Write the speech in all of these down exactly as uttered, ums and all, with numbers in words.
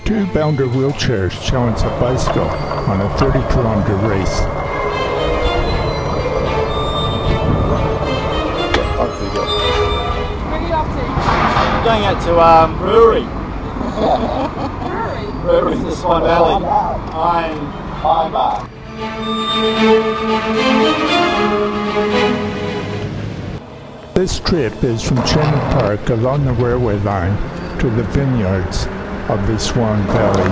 Two bounder wheelchairs challenge a bicycle on a thirty kilometer race. Hopefully good. Where are you off to? I'm going out to um, brewery. Brewery? Brewery in the Swan Valley. I'm Pine Bar. This trip is from Shannon Park along the railway line to the vineyards of the Swan Valley.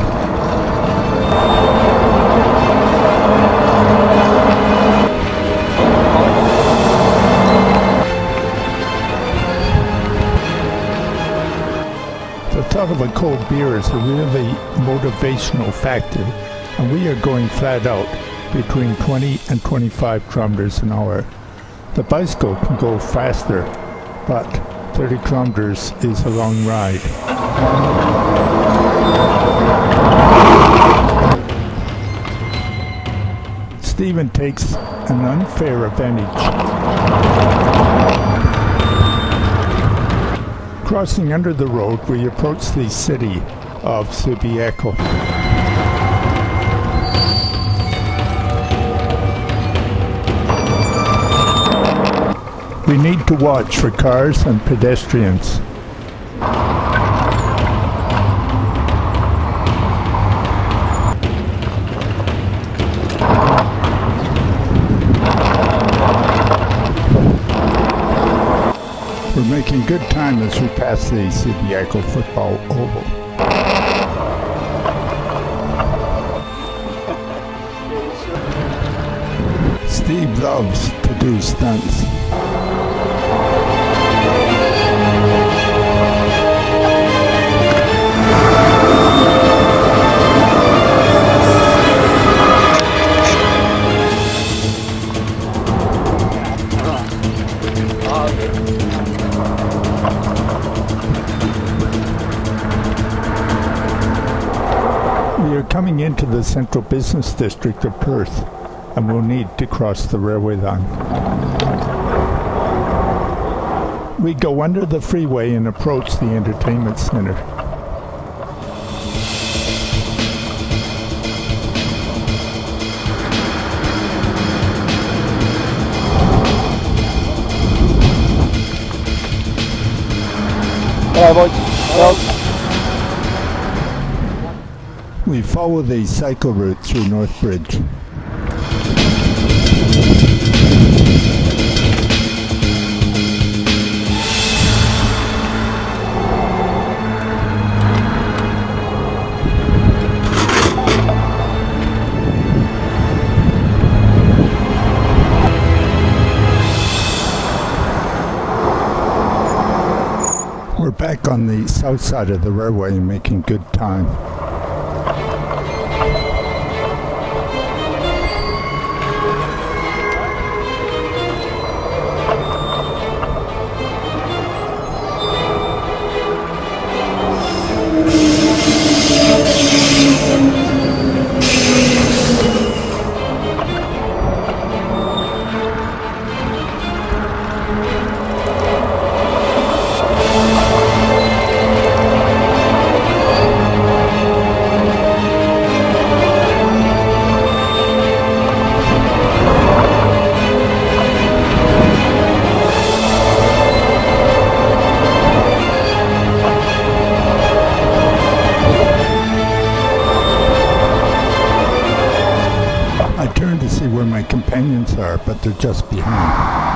The thought of a cold beer is a really motivational factor, and we are going flat out between twenty and twenty-five kilometers an hour. The bicycle can go faster, but thirty kilometers is a long ride. Stephen takes an unfair advantage. Crossing under the road, we approach the city of Subiaco. We need to watch for cars and pedestrians. We're making good time as we pass the Subiaco football oval. Steve loves to do stunts. We are coming into the central business district of Perth, and we'll need to cross the railway line. We go under the freeway and approach the entertainment center. Hello, boys. Hello. We follow the cycle route through North Bridge. We're back on the south side of the railway and making good time. I turn to see where my companions are, but they're just behind.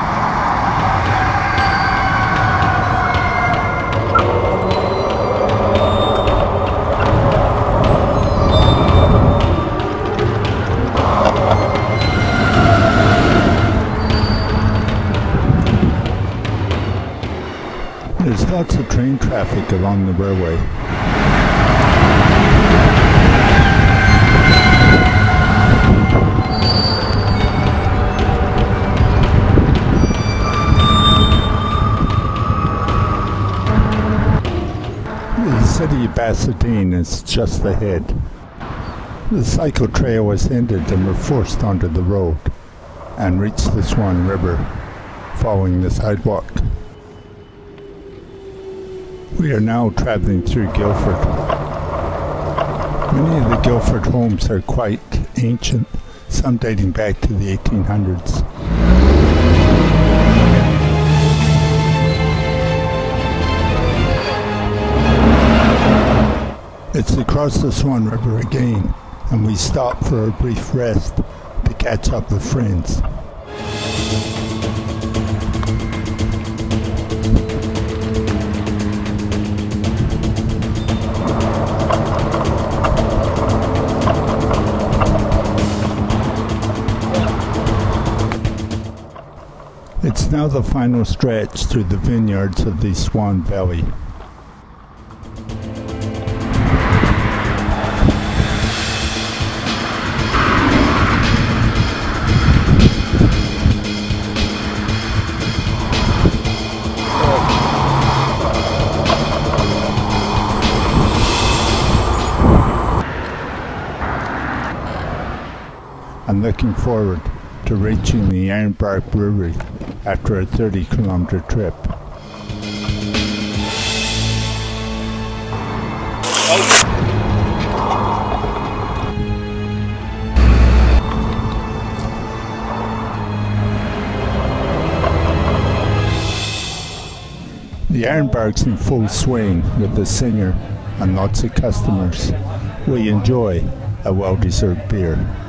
There's lots of train traffic along the railway. The city of Basildine is just ahead. The cycle trail was ended and we're forced onto the road and reached the Swan River following the sidewalk. We are now traveling through Guildford. Many of the Guildford homes are quite ancient, some dating back to the eighteen hundreds. It's across the Swan River again, and we stop for a brief rest to catch up with friends. It's now the final stretch through the vineyards of the Swan Valley. I'm looking forward to reaching the Ironbark Brewery after a thirty kilometer trip. The Ironbark's in full swing with the singer and lots of customers. We enjoy a well-deserved beer.